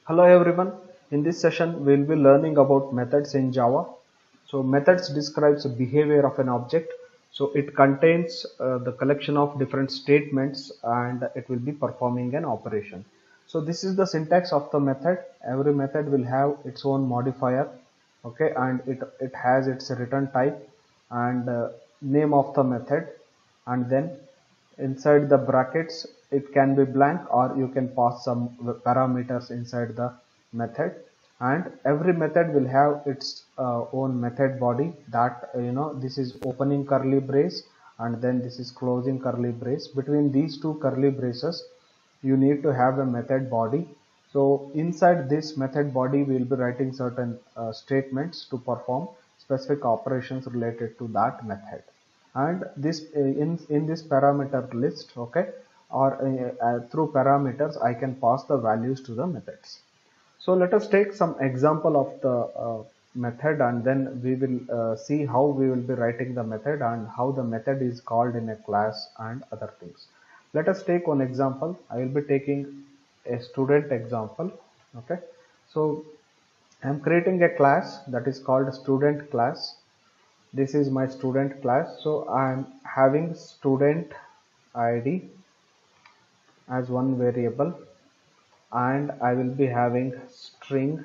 Hello everyone. In this session, we will be learning about methods in Java. So methods describes the behavior of an object. So it contains the collection of different statements and it will be performing an operation. So this is the syntax of the method. Every method will have its own modifier. Okay, and it has its return type and name of the method, and then inside the brackets it can be blank or you can pass some parameters inside the method. And every method will have its own method body that this is opening curly brace and then this is closing curly brace. Between these two curly braces you need to have a method body. So inside this method body we will be writing certain statements to perform specific operations related to that method. And this in this parameter list, okay, or through parameters I can pass the values to the methods. So let us take some example of the method, and then we will see how we will be writing the method and how the method is called in a class and other things. Let us take one example. I will be taking a student example. Okay, so I am creating a class that is called student class. This is my student class. So I am having student ID as one variable, and I will be having string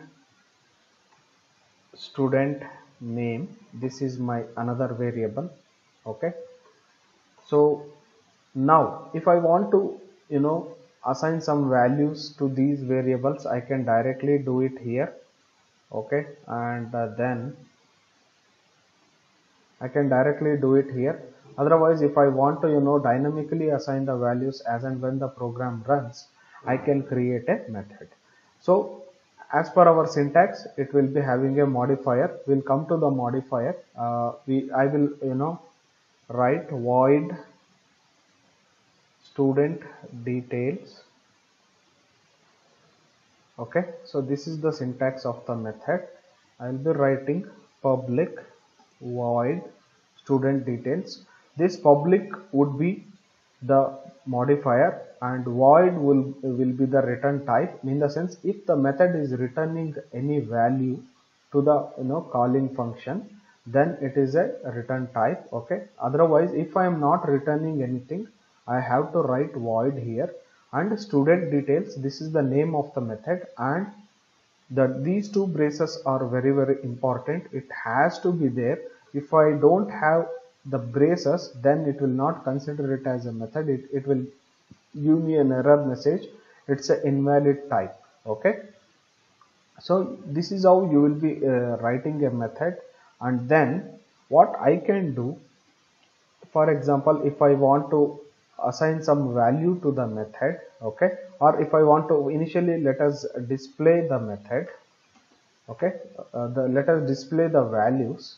student name. This is my another variable. Okay, so now if I want to assign some values to these variables, I can directly do it here. Okay, and then I can directly do it here. Otherwise, if I want to dynamically assign the values as and when the program runs, I can create a method. So as per our syntax, it will be having a modifier. We'll come to the modifier. I will write void student details. Okay, so this is the syntax of the method. I will be writing public void student details. This public would be the modifier and void will be the return type. In the sense, if the method is returning any value to the calling function, then it is a return type. Okay, otherwise if I am not returning anything, I have to write void here. And student details, this is the name of the method, and these two braces are very important. It has to be there. If I don't have the braces, then it will not consider it as a method. It will give me an error message. It's an invalid type. Okay, so this is how you will be writing a method. And then what I can do, for example, if I want to assign some value to the method, okay, or if I want to initially let us display the method. Okay, let us display the values.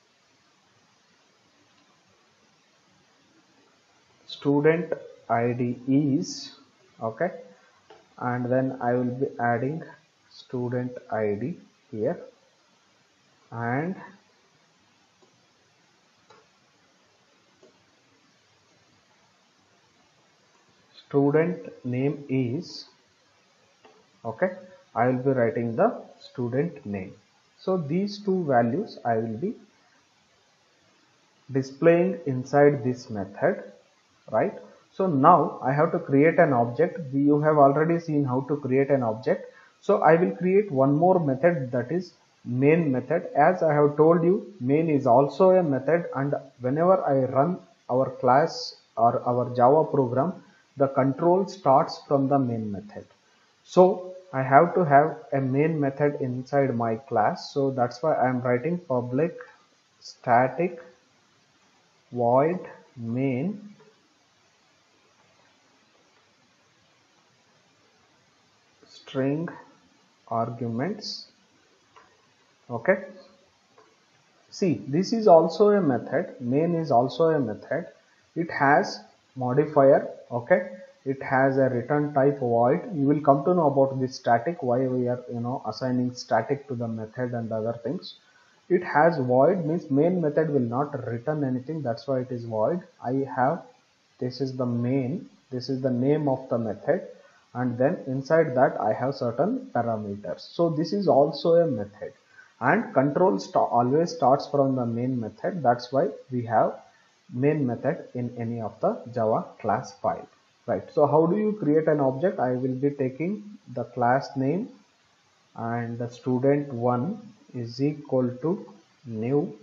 Student ID is, okay, and then I will be adding student ID here, and student name is, okay, I will be writing the student name. So these two values I will be displaying inside this method, right? So now I have to create an object. You have already seen how to create an object. So I will create one more method, that is main method. As I have told you, main is also a method, and whenever I run our class or our Java program, the control starts from the main method. So I have to have a main method inside my class. So that's why I am writing public static void main string arguments. Okay, see, this is also a method. Main is also a method. It has modifier. Okay, it has a return type void. You will come to know about this static, why we are assigning static to the method and other things. It has void, means main method will not return anything, that's why it is void. I have, this is the main, this is the name of the method, and then inside that I have certain parameters. So this is also a method, and control always starts from the main method. That's why we have main method in any of the Java class file, right? So how do you create an object? I will be taking the class name, and the student1 is equal to new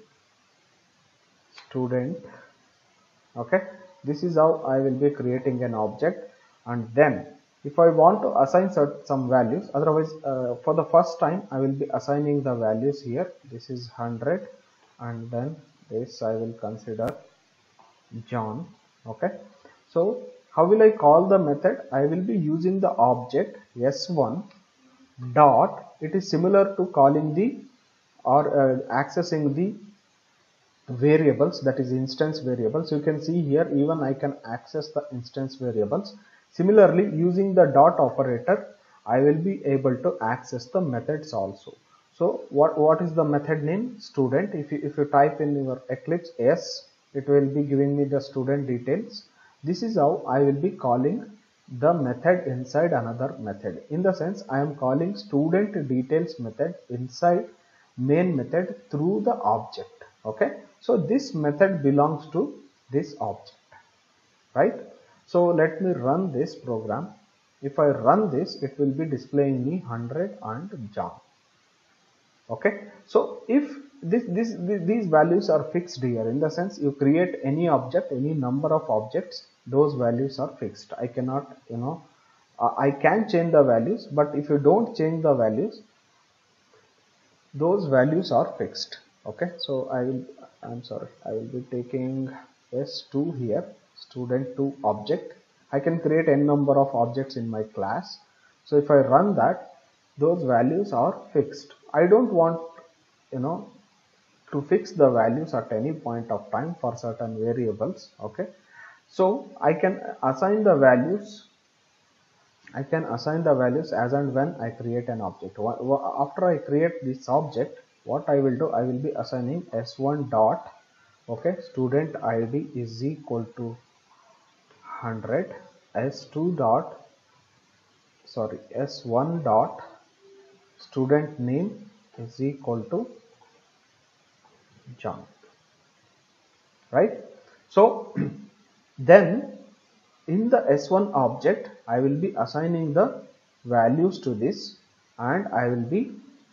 student. Okay, this is how I will be creating an object. And then if I want to assign some values, otherwise for the first time I will be assigning the values here. This is 100, and then this I will consider John. Okay, so how will I call the method? I will be using the object s1 dot. It is similar to calling the or accessing the variables, that is instance variables. You can see here even I can access the instance variables. Similarly, using the dot operator I will be able to access the methods also. So what is the method name? Student. If you type in your Eclipse S, it will be giving me the student details. This is how I will be calling the method inside another method. In the sense, I am calling student details method inside main method through the object. Okay, so this method belongs to this object, right? So let me run this program. If I run this, it will be displaying me 100 and John. Okay, so if these values are fixed here, in the sense you create any object, any number of objects, those values are fixed. I cannot, I can change the values, but if you don't change the values, those values are fixed. Okay, so I will be taking s2 here, student2 object. I can create n number of objects in my class. So if I run that, those values are fixed. I don't want to fix the values at any point of time for certain variables. Okay, so I can assign the values as and when I create an object. After I create this object, what I will do, I will be assigning s1 dot, okay, student id is equal to 100, s1 dot student name is equal to John, right? So then in the s1 object I will be assigning the values to this, and I will be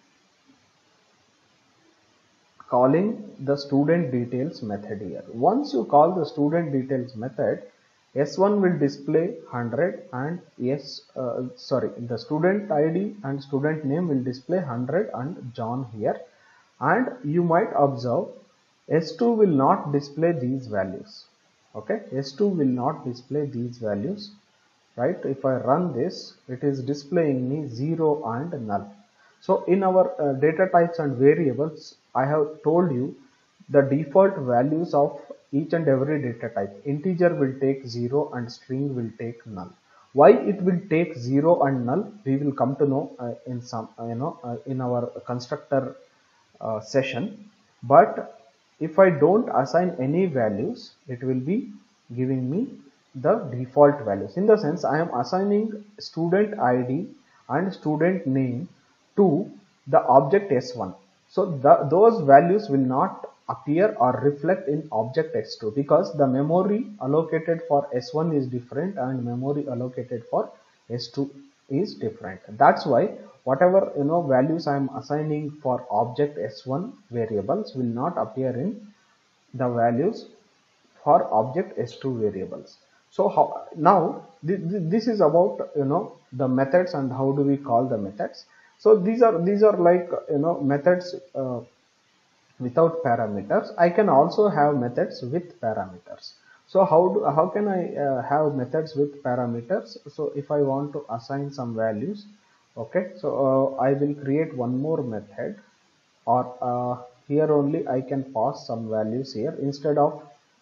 calling the student details method here. Once you call the student details method, s1 will display 100 and the student id and student name will display 100 and John here. And you might observe s2 will not display these values. Okay, s2 will not display these values, right? If I run this, it is displaying me 0 and null. So in our data types and variables, I have told you the default values of each and every data type. Integer will take 0 and string will take null. Why it will take 0 and null, we will come to know in some in our constructor session. But if I don't assign any values, it will be giving me the default values. In the sense, I am assigning student id and student name to the object s1. So those values will not appear or reflect in object s2, because the memory allocated for s1 is different and memory allocated for s2 is different. That's why whatever values I am assigning for object s1 variables will not appear in the values for object s2 variables. So now this is about the methods and how do we call the methods. So these are like methods without parameters. I can also have methods with parameters. So how can I have methods with parameters? So if I want to assign some values, okay, so I will create one more method, or here only I can pass some values here instead of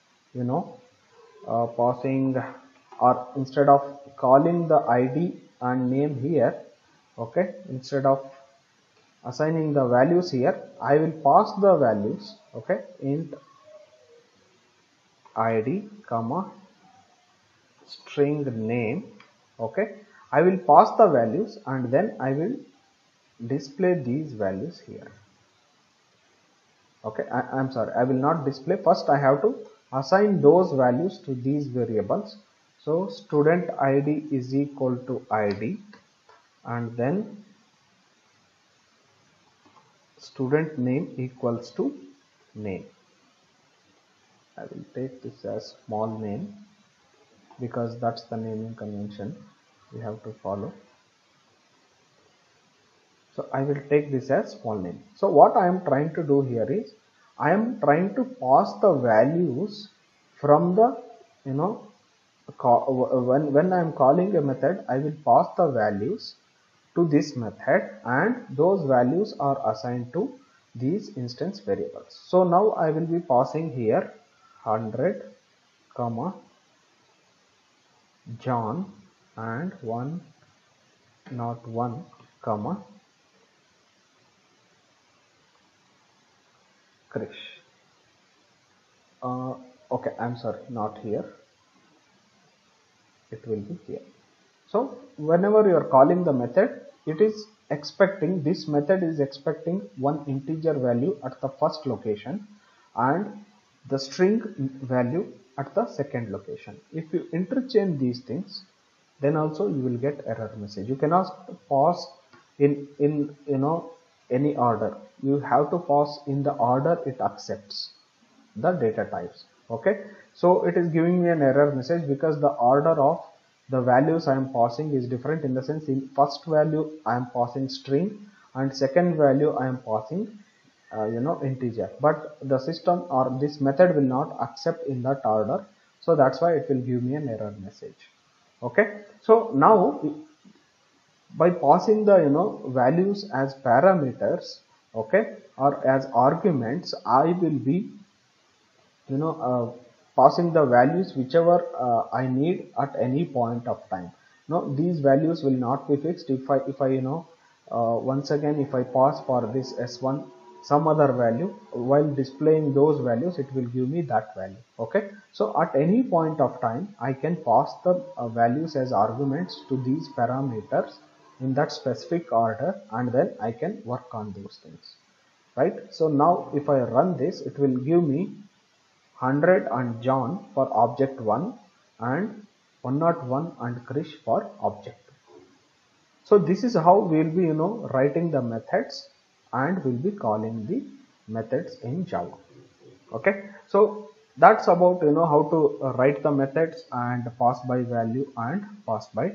passing, or instead of calling the id and name here. Okay, instead of assigning the values here, I will pass the values. Okay, int id comma string name. Okay, I will pass the values and then I will display these values here. Okay, I'm sorry, I will not display. First I have to assign those values to these variables. So student ID is equal to ID, and then student name equals to name. I will take this as small name because that's the naming convention we have to follow. So I will take this as small name. So what I am trying to do here is I am trying to pass the values from the, when I am calling a method, I will pass the values to this method, and those values are assigned to these instance variables. So now I will be passing here 100 comma John and 101 comma Krish. Okay, I'm sorry, not here. It will be here. So whenever you are calling the method, it is expecting, this method is expecting one integer value at the first location and the string value at the second location. If you interchange these things, then also you will get error message. You cannot pass in any order. You have to pass in the order it accepts the data types. Okay, so it is giving me an error message because the order of the values I am passing is different. In the sense, in first value I am passing string and second value I am passing integer, but the system or this method will not accept in that order, so that's why it will give me an error message. Okay, so now by passing the values as parameters, okay, or as arguments, I will be passing the values whichever I need at any point of time. These values will not be fixed. If I once again if I pass for this S1 some other value, while displaying those values it will give me that value. Okay, so at any point of time I can pass the values as arguments to these parameters in that specific order, and then I can work on those things, right? So now if I run this, it will give me 100 and John for object 1 and 101 and Krish for object 2. So this is how we will be writing the methods, and we'll be calling the methods in Java. Okay, so that's about how to write the methods and pass by value and pass by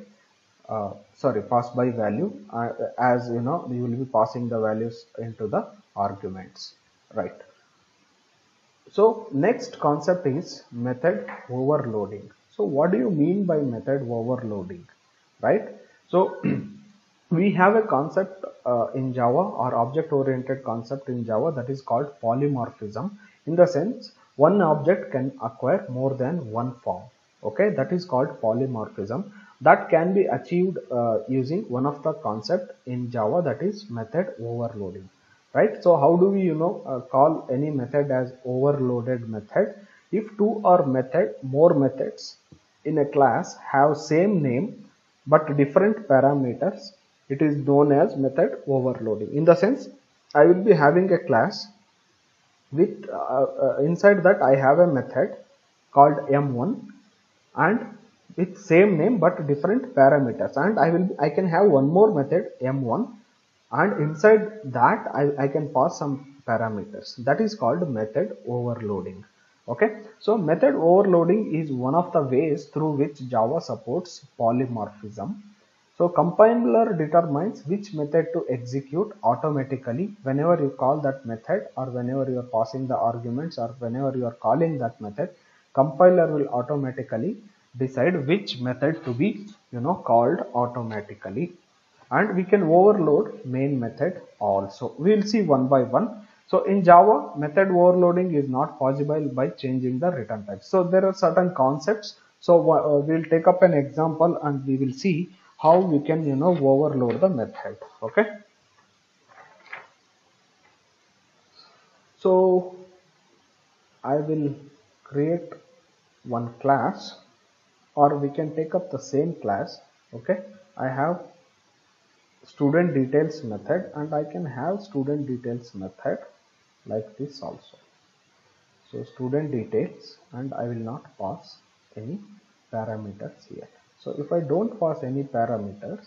value, as you will be passing the values into the arguments, right? So next concept is method overloading. So what do you mean by method overloading, right? So we have a concept in Java, or object oriented concept in Java, that is called polymorphism. In the sense, one object can acquire more than one form. Okay, that is called polymorphism. That can be achieved using one of the concept in Java, that is method overloading. Right, so how do we call any method as overloaded method? If two or more methods in a class have same name but different parameters, it is known as method overloading. In the sense, I will be having a class with inside that I have a method called m1 and with same name but different parameters, and I can have one more method m1, and inside that I can pass some parameters. That is called method overloading. Okay, so method overloading is one of the ways through which Java supports polymorphism. So compiler determines which method to execute automatically whenever you call that method, or whenever you are passing the arguments, or whenever you are calling that method, compiler will automatically decide which method to be called automatically. And we can overload main method also. We will see one by one. So in Java, method overloading is not possible by changing the return type. So there are certain concepts. So we will take up an example and we will see how we can overload the method. Okay. So I will create one class, or we can take up the same class. Okay, I have student details method, and I can have student details method like this also. So student details, and I will not pass any parameters here. So if I don't pass any parameters,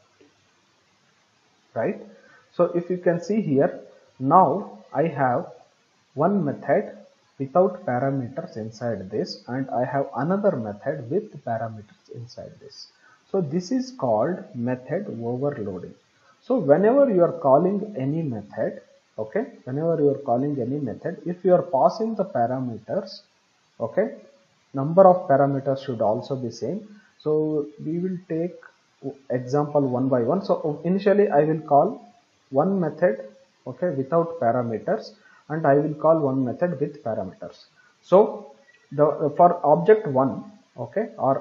right? So if you can see here, now I have one method without parameters inside this, and I have another method with parameters inside this. So this is called method overloading. So whenever you are calling any method, okay, whenever you are calling any method, if you are passing the parameters, okay, number of parameters should also be same. So we will take example one by one. So initially I will call one method, okay, without parameters, and I will call one method with parameters. So the for object 1, okay, or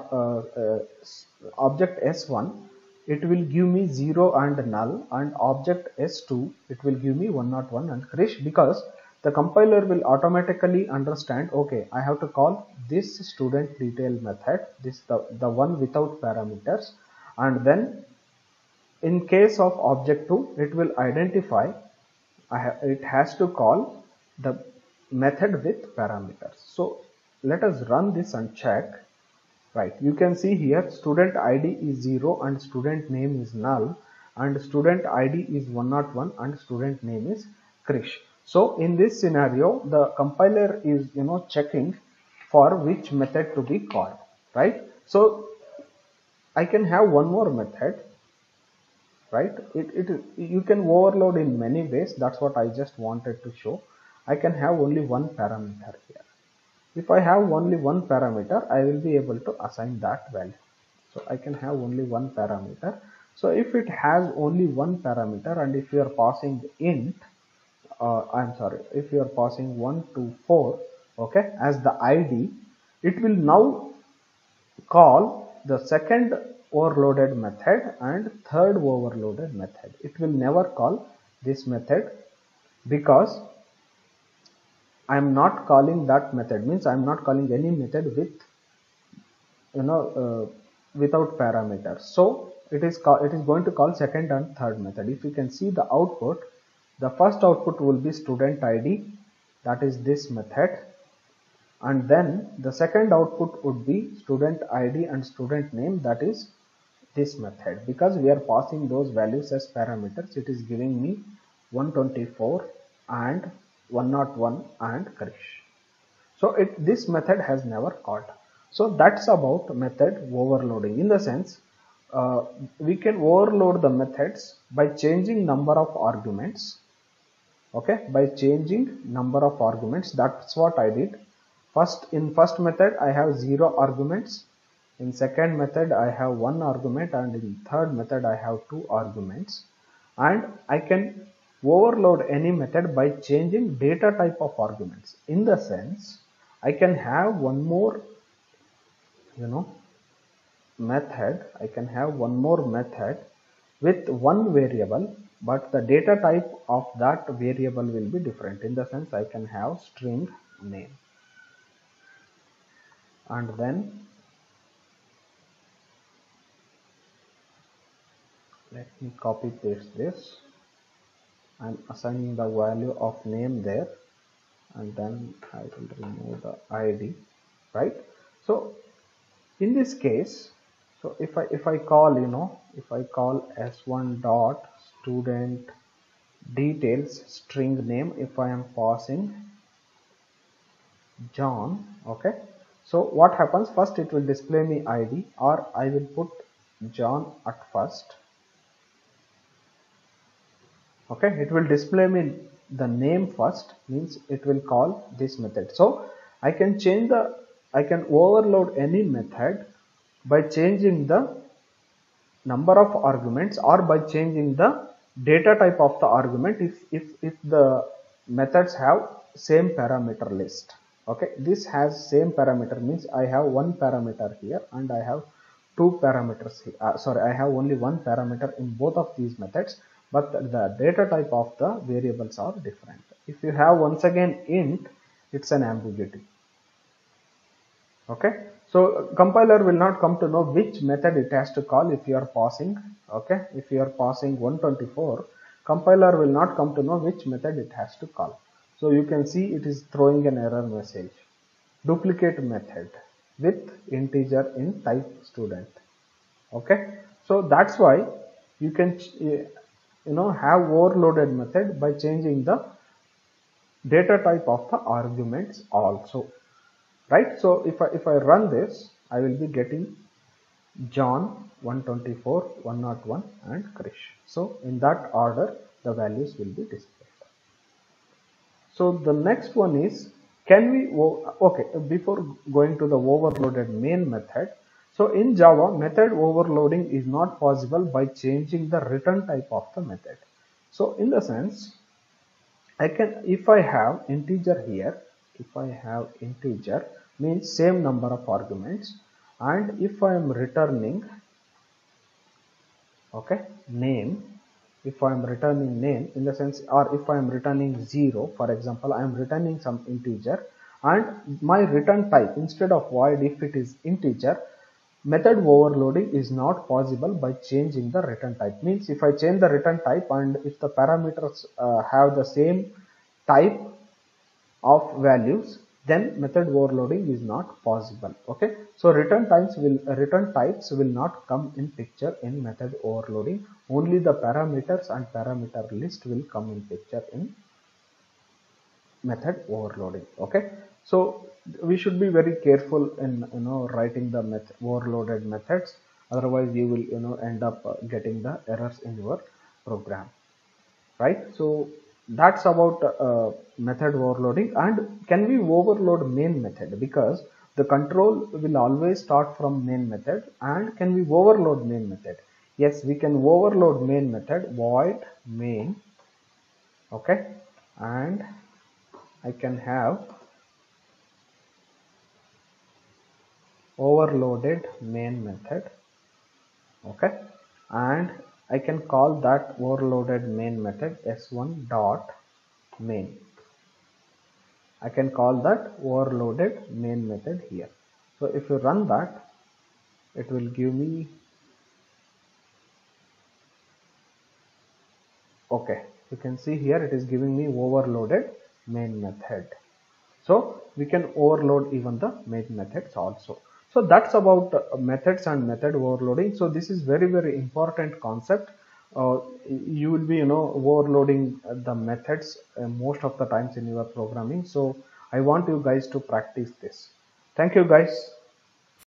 object s1, it will give me 0 and null, and object s2, it will give me 101 and Krish, because the compiler will automatically understand, okay, I have to call this student detail method, this the one without parameters, and then in case of object 2, it will identify, it has to call the method with parameters. So let us run this and check. Right, you can see here student ID is 0 and student name is null, and student ID is 101 and student name is Krish. So in this scenario, the compiler is checking for which method to be called, right? So I can have one more method, right? You can overload in many ways. That's what I just wanted to show. I can have only one parameter here. If I have only one parameter, I will be able to assign that value. So I can have only one parameter. So if it has only one parameter, and if you are passing int, if you are passing 1 to 4, okay, as the ID, it will now call the second overloaded method and third overloaded method. It will never call this method, because I am not calling that method, means I am not calling any method with without parameters. So it is going to call second and third method. If you can see the output, the first output will be student ID, that is this method, and then the second output would be student ID and student name, that is this method. Because we are passing those values as parameters, it is giving me 124 and 101 and Krish. So this method has never called. So that's about method overloading. In the sense, we can overload the methods by changing number of arguments. Okay, by changing number of arguments. That's what I did. In first method I have 0 arguments. In second method I have 1 argument, and in third method I have 2 arguments. And I can overload any method by changing data type of arguments. In the sense, I can have one more method. I can have one more method with one variable, but the data type of that variable will be different. In the sense, I can have string name, and then let me copy paste this. I'm assigning the value of name there, and then I will remove the ID, right? So in this case, so if I call if I call s1 dot student details string name, if I am passing John, okay, so what happens, first it will display me ID, or I will put John at first. Okay, it will display me the name first, means it will call this method. So I can overload any method by changing the number of arguments, or by changing the data type of the argument if the methods have same parameter list. Okay, this has same parameter, means I have one parameter here and I have two parameters here. I have only one parameter in both of these methods, but the data type of the variables are different. If you have once again int, it's an ambiguity. Okay, So compiler will not come to know which method it has to call if you are passing. Okay, if you are passing 124, compiler will not come to know which method it has to call. So you can see it is throwing an error message. Duplicate method with integer in type student. Okay, so that's why you can have overloaded method by changing the data type of the arguments also, right? So if I run this, I will be getting John 124, 101 and Krish. So in that order the values will be displayed. So the next one is, can we, okay, before going to the overloaded main method, so in Java, method overloading is not possible by changing the return type of the method. So in the sense, I can, if I have integer here, if I have integer means same number of arguments, and if I am returning, okay, name, if I am returning name in the sense, or if I am returning 0, for example, I am returning some integer, and my return type, instead of void, if it is integer, method overloading is not possible by changing the return type. Means if I change the return type and if the parameters have the same type of values, then method overloading is not possible. Okay, so return types will not come in picture in method overloading. Only the parameters and parameter list will come in picture in method overloading. Okay, so we should be very careful in writing the overloaded methods, otherwise you will end up getting the errors in your program, right? So that's about method overloading. And can we overload main method? Because the control will always start from main method. And can we overload main method? Yes, we can overload main method, void main. Okay, and I can have overloaded main method. Okay, and I can call that overloaded main method s1 dot main. I can call that overloaded main method here. So if you run that, it will give me, okay, you can see here it is giving me overloaded main method. So we can overload even the main methods also. So that's about methods and method overloading. So this is very, very important concept. You will be overloading the methods most of the times in your programming. So I want you guys to practice this. Thank you guys.